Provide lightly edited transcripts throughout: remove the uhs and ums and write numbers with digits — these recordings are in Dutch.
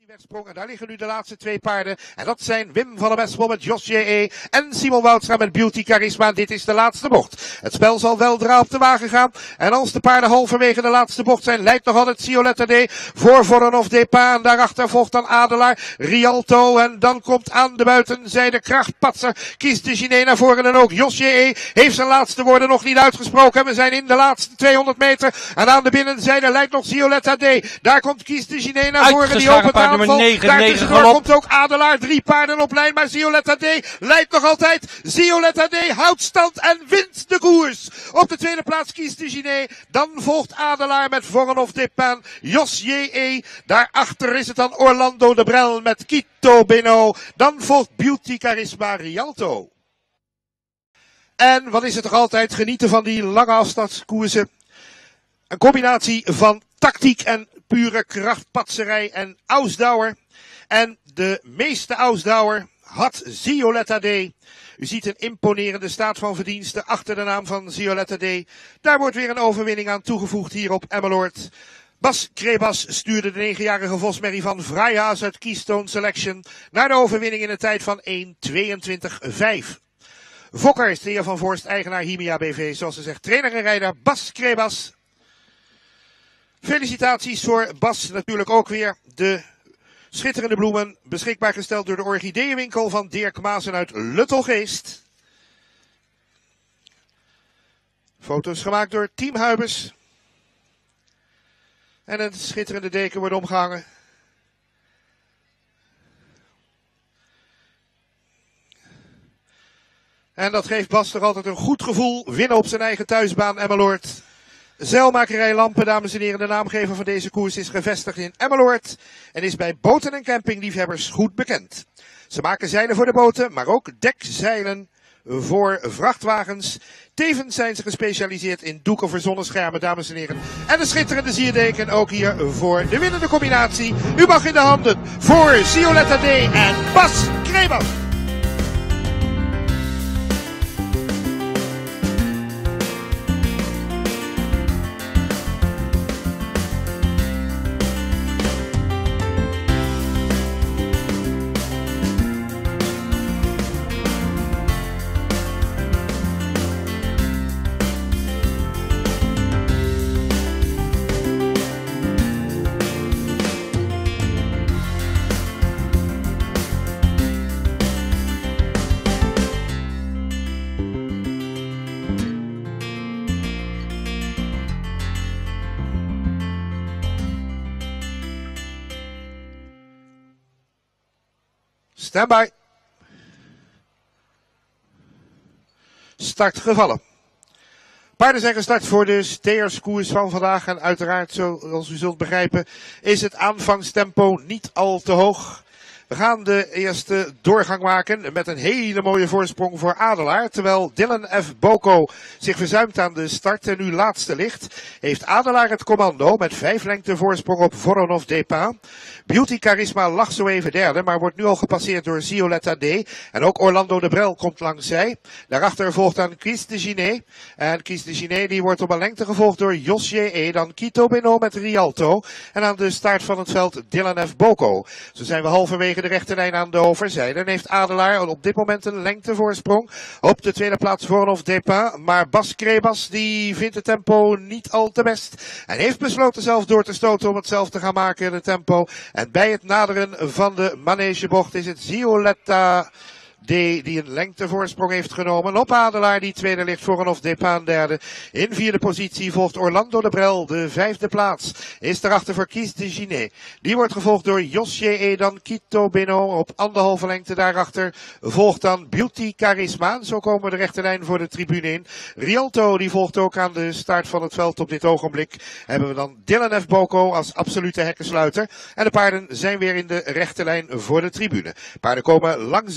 wegsprong. En daar liggen nu de laatste twee paarden. En dat zijn Wim van der Wessel met Jos J.E. en Simon Woudstra met Beauty Charisma. Dit is de laatste bocht. Het spel zal weldra op de wagen gaan. En als de paarden halverwege de laatste bocht zijn, leidt nog altijd Cioletta D. voor Voronov Depin. En daarachter volgt dan Adelaar, Rialto. En dan komt aan de buitenzijde Krachtpatser. Kiest de Giné naar voren. En ook Jos J.E. heeft zijn laatste woorden nog niet uitgesproken. We zijn in de laatste 200 meter. En aan de binnenzijde leidt nog Cioletta D. Daar komt Kiest de Giné naar voren. Die opent aanval. Daartussendoor komt ook Adelaar. 3 paarden op lijn. Maar Cioletta D. leidt nog altijd. Cioletta D. houdt stand en wint de koers. Op de tweede plaats Kiest de Giné. Dan volgt Adelaar met Voronov Depin. Jos J.E. Daarachter is het dan Orlando de Brel met Quito Beno. Dan volgt Beauty Charisma Rialto. En wat is het toch altijd genieten van die lange afstandskoersen. Een combinatie van tactiek en pure krachtpatserij en Ausdauer. En de meeste Ausdauer had Cioletta D. U ziet een imponerende staat van verdiensten achter de naam van Cioletta D. Daar wordt weer een overwinning aan toegevoegd hier op Emmeloord. Bas Krebas stuurde de 9-jarige Vosmerrie van Vrijhaas uit Keystone Selection naar de overwinning in een tijd van 1:22:5. Fokker is de heer van Voorst, eigenaar Himia BV, zoals ze zegt, trainer en rijder Bas Krebas. Felicitaties voor Bas, natuurlijk ook weer de schitterende bloemen, beschikbaar gesteld door de orchideeënwinkel van Dirk Maassen uit Luttelgeest. Foto's gemaakt door Team Huibers. En een schitterende deken wordt omgehangen. En dat geeft Bas toch altijd een goed gevoel. Winnen op zijn eigen thuisbaan Emmeloord. Zeilmakerij Lampen, dames en heren. De naamgever van deze koers is gevestigd in Emmeloord. En is bij boten- en campingliefhebbers goed bekend. Ze maken zeilen voor de boten, maar ook dekzeilen voor vrachtwagens. Tevens zijn ze gespecialiseerd in doeken voor zonneschermen, dames en heren. En de schitterende zierdeken ook hier voor de winnende combinatie. U mag in de handen voor Cioletta D. en Bas Krebas. Standby. Start gevallen. Paarden zijn gestart voor de steerskoers van vandaag. En uiteraard, zoals u zult begrijpen, is het aanvangstempo niet al te hoog. We gaan de eerste doorgang maken met een hele mooie voorsprong voor Adelaar. Terwijl Dylan F. Boko zich verzuimt aan de start en nu laatste ligt, heeft Adelaar het commando met 5 lengte voorsprong op Voronov Depin. Beauty Charisma lag zo even derde, maar wordt nu al gepasseerd door Cioletta D. En ook Orlando de Brel komt langs zij. Daarachter volgt dan Kiest de Giné. En Kiest de Giné die wordt op een lengte gevolgd door Jos J.E. Dan Quito Beno met Rialto. En aan de start van het veld Dylan F. Boko. Zo zijn we halverwege de rechte lijn aan de overzijde. En heeft Adelaar op dit moment een lengtevoorsprong. Op de tweede plaats Voronov Depin. Maar Bas Krebas die vindt het tempo niet al te best. En heeft besloten zelf door te stoten om het zelf te gaan maken, het tempo. En bij het naderen van de manegebocht is het Cioletta D. die een lengtevoorsprong heeft genomen op Adelaar. Die tweede ligt Voronov Depin derde. In vierde positie volgt Orlando de Brel. De vijfde plaats is daarachter voor Kiest de Giné. Die wordt gevolgd door Jos J.E. Dan Quito Beno op 1,5 lengte daarachter. Volgt dan Beauty Charisma. Zo komen we de rechte lijn voor de tribune in. Rialto die volgt ook aan de start van het veld op dit ogenblik. Hebben we dan Dylan F. Boko als absolute hekkensluiter. En de paarden zijn weer in de rechte lijn voor de tribune. Paarden komen langs de manege.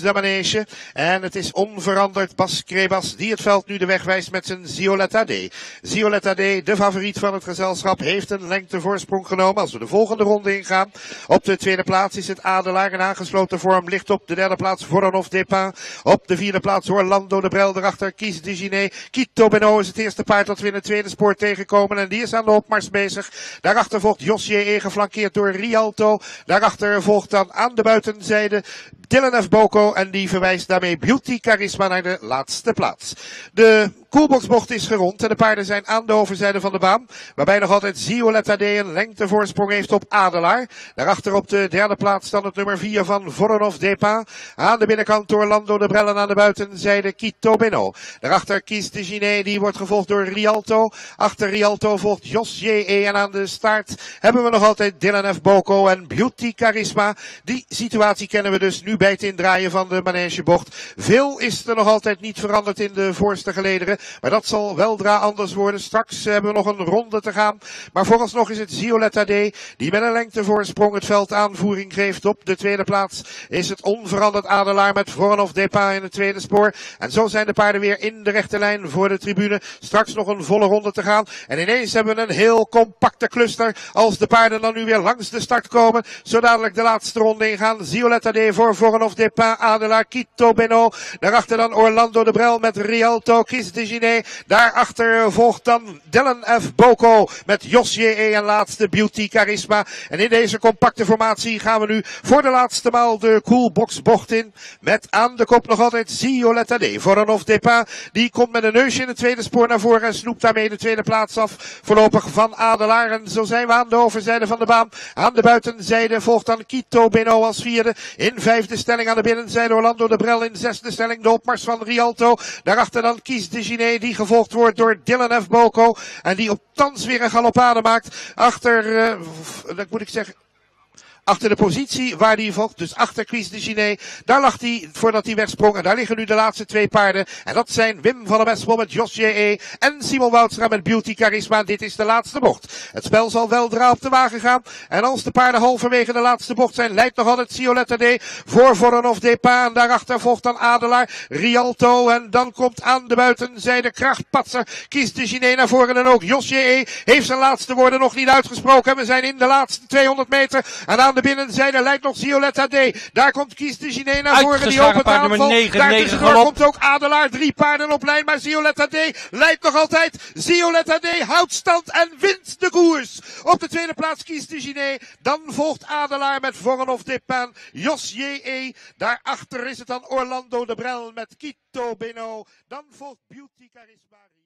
finishje. En het is onveranderd Bas Krebas die het veld nu de weg wijst met zijn Zioletta D. Zioletta D, de favoriet van het gezelschap, heeft een lengtevoorsprong genomen als we de volgende ronde ingaan. Op de tweede plaats is het Adelaar in aangesloten vorm. Ligt op de derde plaats Voronov Depin. Op de vierde plaats Orlando de Brel. Daarachter Kies de Giné. Quito Beno is het eerste paard dat we in het tweede spoor tegenkomen. En die is aan de opmars bezig. Daarachter volgt Jos J.E. geflankeerd door Rialto. Daarachter volgt dan aan de buitenzijde Dylan F. Boko. En die verwijst daarmee Beauty Charisma naar de laatste plaats. De koelboxbocht is gerond en de paarden zijn aan de overzijde van de baan. Waarbij nog altijd Zioletta D een lengtevoorsprong heeft op Adelaar. Daarachter op de derde plaats dan het nummer 4 van Voronov Depin. Aan de binnenkant Orlando de Brel en aan de buitenzijde Quito Beno. Daarachter Kies de Giné, die wordt gevolgd door Rialto. Achter Rialto volgt Jos J.E. en aan de staart hebben we nog altijd Dylan F. Boko en Beauty Charisma. Die situatie kennen we dus nu bij het indraaien van de manegebocht. Veel is er nog altijd niet veranderd in de voorste gelederen. Maar dat zal weldra anders worden. Straks hebben we nog een ronde te gaan. Maar vooralsnog is het Zioletta D die met een lengtevoorsprong het veld aanvoering geeft. Op de tweede plaats is het onveranderd Adelaar met Voronov Depin in het tweede spoor. En zo zijn de paarden weer in de rechte lijn voor de tribune. Straks nog een volle ronde te gaan. En ineens hebben we een heel compacte cluster. Als de paarden dan nu weer langs de start komen. Zo dadelijk de laatste ronde ingaan. Zioletta D voor Voronov Depin, Adelaar, Quito Beno. Daarachter dan Orlando de Brel met Rialto, Kies de Giné. Daarachter volgt dan Dylan F. Boko met Jos J.E. en laatste Beauty Charisma. En in deze compacte formatie gaan we nu voor de laatste maal de koelboxbocht in. Met aan de kop nog altijd Zioletta D. Voronov Depin, die komt met een neusje in het tweede spoor naar voren en snoept daarmee de tweede plaats af. Voorlopig van Adelaar. En zo zijn we aan de overzijde van de baan. Aan de buitenzijde volgt dan Quito Beno als vierde. In vijfde stelling aan de binnenzijde Orlando de Brel in zesde stelling. De opmars van Rialto. Daarachter dan Kies de Giné, die gevolgd wordt door Dylan F. Boko. En die op thans weer een galopade maakt. Dat moet ik zeggen. Achter de positie waar hij volgt, dus achter Kies de Giné. Daar lag hij voordat hij wegsprong. En daar liggen nu de laatste twee paarden. En dat zijn Wim van der Westbom met Jos J.E. en Simon Woudstra met Beauty Charisma. Dit is de laatste bocht. Het spel zal weldra op de wagen gaan. En als de paarden halverwege de laatste bocht zijn, leidt nog altijd Zioletta D voor Voronov Depin. En daarachter volgt dan Adelaar, Rialto. En dan komt aan de buitenzijde Krachtpatser, Kies de Giné naar voren. En ook Jos J.E. heeft zijn laatste woorden nog niet uitgesproken. En we zijn in de laatste 200 meter. En aan de binnenzijde leidt nog Zioletta D. Daar komt Kies de Giné naar voren. Die opent de aanval. Daartussendoor komt ook Adelaar. 3 paarden op lijn. Maar Zioletta D leidt nog altijd. Zioletta D houdt stand en wint de koers. Op de tweede plaats Kies de Giné. Dan volgt Adelaar met Voronov Depin. Jos J.E. Daarachter is het dan Orlando de Brel met Quito Beno. Dan volgt Beauty Charisma.